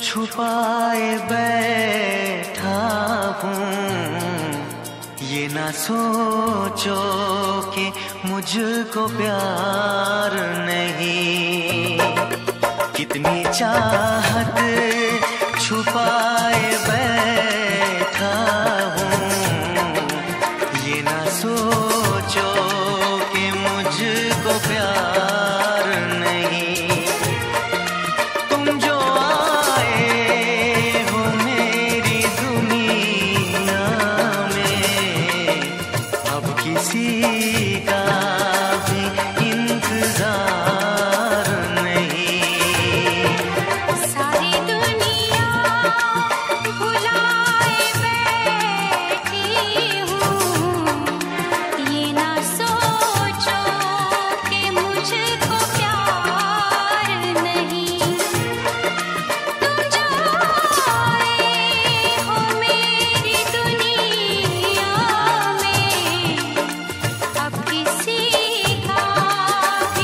छुपाए बैठा हूँ, ये ना सोचो कि मुझको प्यार नहीं। कितनी चाहत छुपाए बैठा हूँ, ये ना सोचो कि मुझको प्यार नहीं। तुम जो आए हो मेरी दुनिया में, अब किसी का भी इंतजार नहीं। सारी दुनिया भुलाए बैठी हूँ, ये ना सोचो कि मुझको प्यार नहीं। तुम जो आए हो मेरी दुनिया में, अब किसी का भी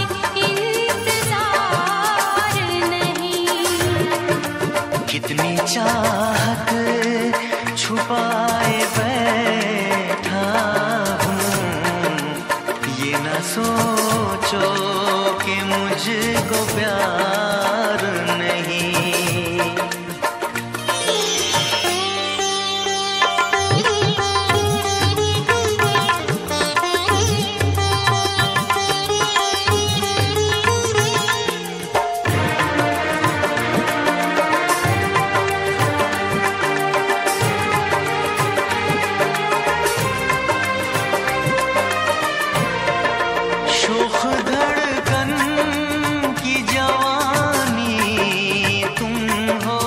इंतजार नहीं। कितनी चाहत छुपाए बैठा हूँ, ये ना सोचो कि मुझको प्यार नहीं। शोख धड़कन की जवानी तुम हो,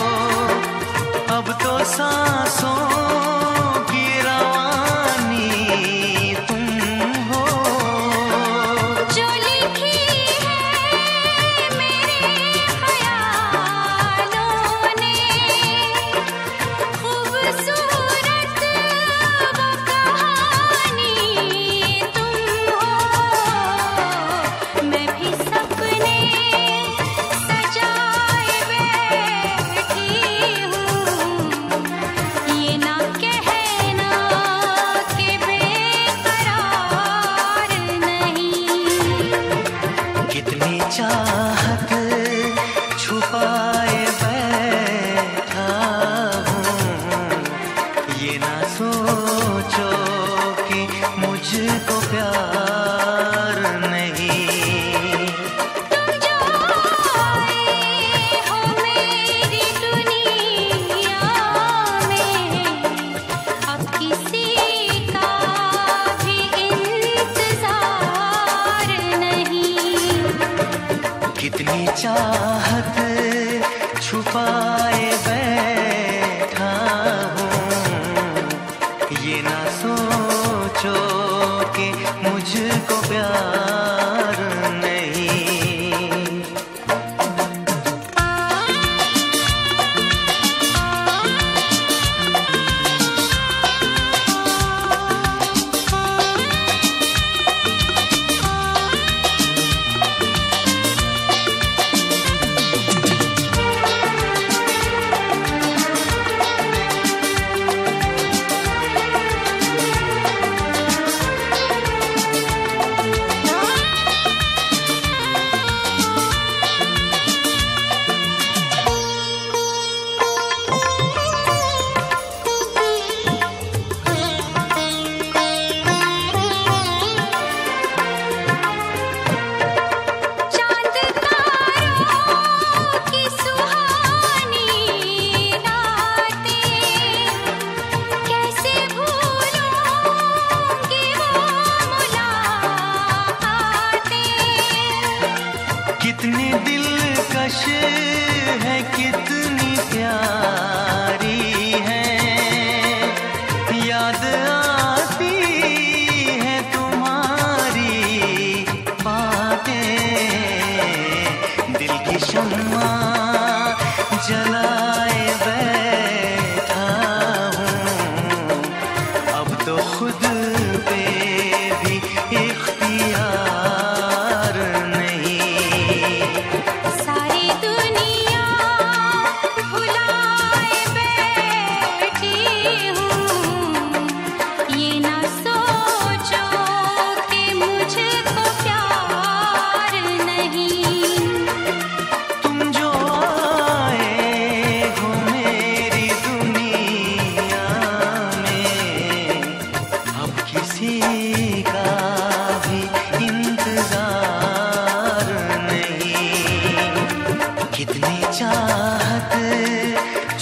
अब तो सांसों की रवानी तुम हो। जो लिखी है मेरे ख्यालों ने, खूबसूरत वो कहानी तुम हो। मैं भी सपने सजाए बैठी हूँ, ये ना कहना कि बेकरार नहीं। कितनी चाहत छुपाए बैठा हूँ, ये ना सोचो कि मुझको प्यार नहीं। तुम जो आए हो मेरी दुनिया में, अब किसी का भी इंतजार नहीं। कितनी चाहत छुपाए बैठा हूँ, ये ना सोचो कि मुझको प्यार नहीं।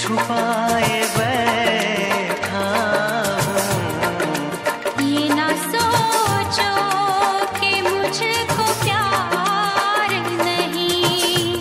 छुपाए बैठा हूँ। ये ना सोचो कि मुझको प्यार नहीं।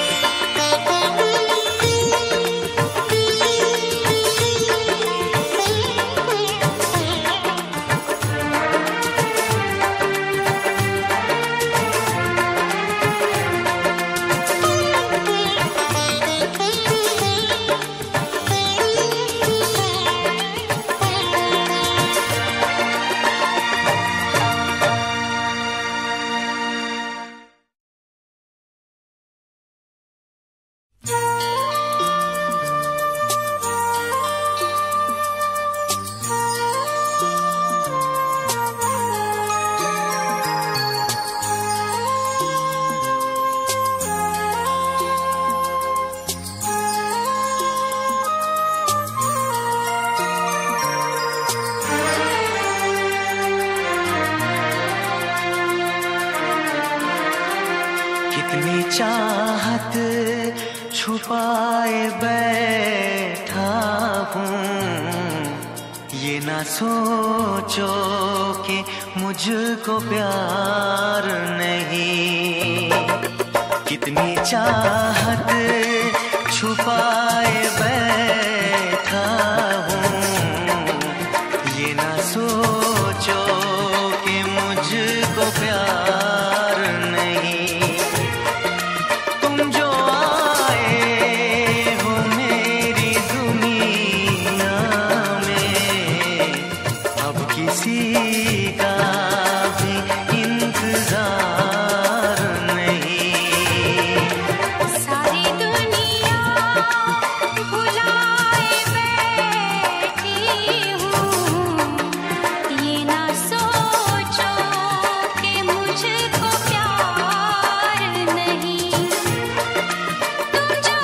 कितनी चाहत छुपाए बैठा हूँ। ये ना सोचो कि मुझको प्यार नहीं। कितनी चाहत छुपाए बैठा हूँ। ये ना सोचो कि मुझको प्यार नहीं। तुम जो आए हो मेरी दुनिया में, अब किसी का भी इंतजार नहीं। सारी दुनिया भुलाए बैठी हूँ। ये ना सोचो कि मुझको प्यार नहीं। तुम जो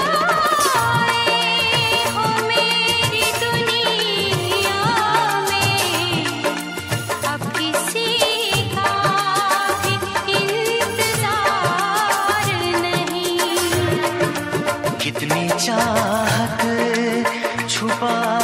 आए हो मेरी दुनिया में, अब किसी का भी इंतजार नहीं। कितनी चाहत छुपा